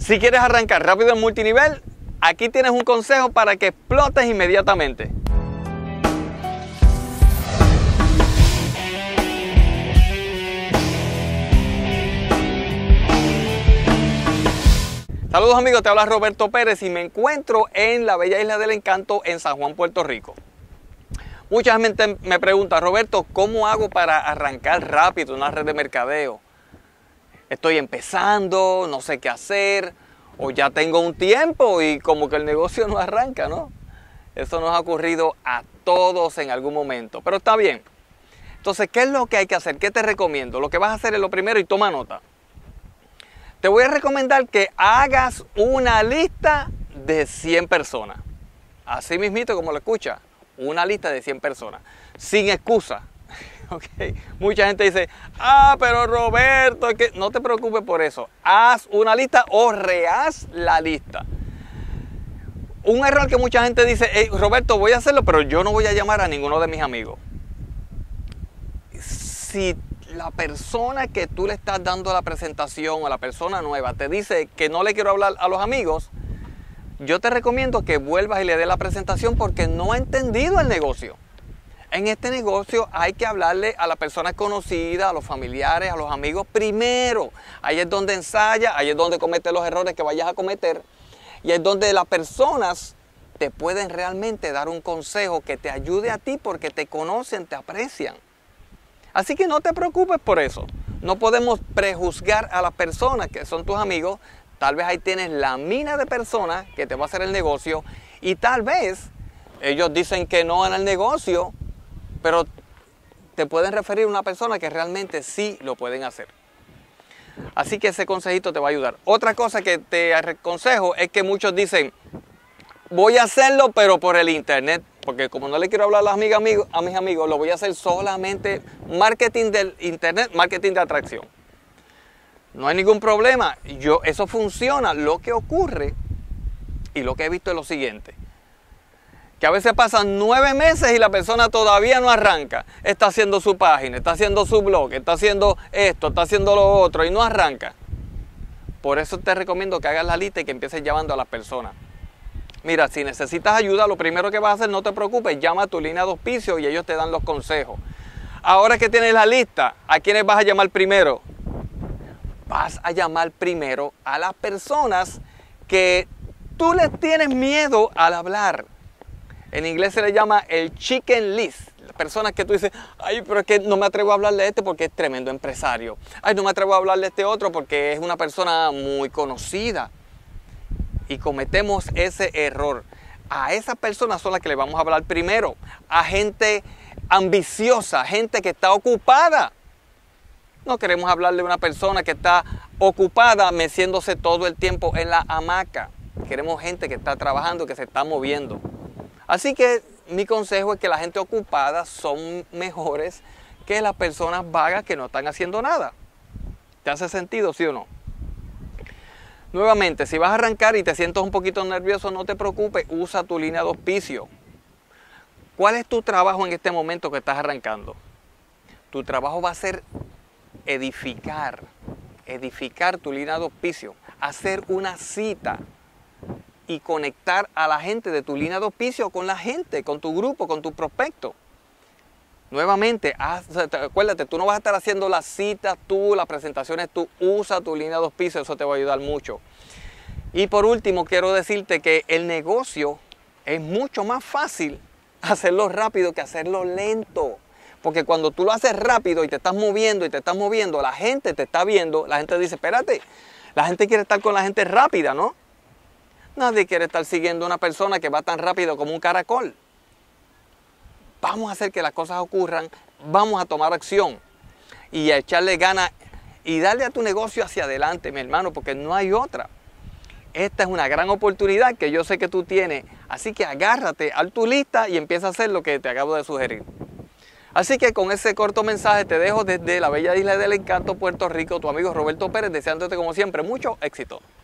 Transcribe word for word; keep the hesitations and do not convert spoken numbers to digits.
Si quieres arrancar rápido en multinivel, aquí tienes un consejo para que explotes inmediatamente. Saludos amigos, te habla Roberto Pérez y me encuentro en la bella isla del encanto en San Juan, Puerto Rico. Mucha gente me pregunta, Roberto, ¿cómo hago para arrancar rápido una red de mercadeo? Estoy empezando, no sé qué hacer, o ya tengo un tiempo y como que el negocio no arranca, ¿no? Eso nos ha ocurrido a todos en algún momento, pero está bien. Entonces, ¿qué es lo que hay que hacer? ¿Qué te recomiendo? Lo que vas a hacer es lo primero y toma nota. Te voy a recomendar que hagas una lista de cien personas. Así mismito como lo escuchas, una lista de cien personas, sin excusa. Okay. Mucha gente dice, ah, pero Roberto, es que no te preocupes por eso. Haz una lista o rehaz la lista. Un error que mucha gente dice, hey, Roberto, voy a hacerlo, pero yo no voy a llamar a ninguno de mis amigos. Si la persona que tú le estás dando la presentación a la persona nueva te dice que no le quiero hablar a los amigos, yo te recomiendo que vuelvas y le des la presentación porque no ha entendido el negocio. En este negocio hay que hablarle a las personas conocidas, a los familiares, a los amigos primero. Ahí es donde ensaya, ahí es donde comete los errores que vayas a cometer. Y es donde las personas te pueden realmente dar un consejo que te ayude a ti porque te conocen, te aprecian. Así que no te preocupes por eso. No podemos prejuzgar a las personas que son tus amigos. Tal vez ahí tienes la mina de personas que te va a hacer el negocio y tal vez ellos dicen que no en el negocio, pero te pueden referir a una persona que realmente sí lo pueden hacer. Así que ese consejito te va a ayudar. Otra cosa que te aconsejo es que muchos dicen, voy a hacerlo pero por el internet, porque como no le quiero hablar a, las amigas, amigos, a mis amigos, lo voy a hacer solamente marketing del internet, marketing de atracción. No hay ningún problema, yo, eso funciona. Lo que ocurre y lo que he visto es lo siguiente. Que a veces pasan nueve meses y la persona todavía no arranca. Está haciendo su página, está haciendo su blog, está haciendo esto, está haciendo lo otro y no arranca. Por eso te recomiendo que hagas la lista y que empieces llamando a las personas. Mira, si necesitas ayuda, lo primero que vas a hacer, no te preocupes, llama a tu línea de auspicio y ellos te dan los consejos. Ahora que tienes la lista, ¿a quiénes vas a llamar primero? Vas a llamar primero a las personas que tú les tienes miedo al hablar. En inglés se le llama el chicken list. Las personas que tú dices, ay, pero es que no me atrevo a hablarle de este porque es tremendo empresario. Ay, no me atrevo a hablarle de este otro porque es una persona muy conocida. Y cometemos ese error. A esas personas son las que le vamos a hablar primero. A gente ambiciosa, gente que está ocupada. No queremos hablarle a una persona que está ocupada meciéndose todo el tiempo en la hamaca. Queremos gente que está trabajando, que se está moviendo. Así que mi consejo es que la gente ocupada son mejores que las personas vagas que no están haciendo nada. ¿Te hace sentido, sí o no? Nuevamente, si vas a arrancar y te sientes un poquito nervioso, no te preocupes, usa tu línea de auspicio. ¿Cuál es tu trabajo en este momento que estás arrancando? Tu trabajo va a ser edificar, edificar tu línea de auspicio, hacer una cita y conectar a la gente de tu línea de auspicio con la gente, con tu grupo, con tu prospecto. Nuevamente, haz, acuérdate, tú no vas a estar haciendo las citas tú, las presentaciones tú, usa tu línea de auspicio, eso te va a ayudar mucho. Y por último, quiero decirte que el negocio es mucho más fácil hacerlo rápido que hacerlo lento. Porque cuando tú lo haces rápido y te estás moviendo y te estás moviendo, la gente te está viendo, la gente dice, espérate, la gente quiere estar con la gente rápida, ¿no? Nadie quiere estar siguiendo a una persona que va tan rápido como un caracol. Vamos a hacer que las cosas ocurran, vamos a tomar acción y a echarle ganas y darle a tu negocio hacia adelante, mi hermano, porque no hay otra. Esta es una gran oportunidad que yo sé que tú tienes, así que agárrate a tu lista y empieza a hacer lo que te acabo de sugerir. Así que con ese corto mensaje te dejo desde la bella isla del encanto, Puerto Rico, tu amigo Roberto Pérez, deseándote como siempre mucho éxito.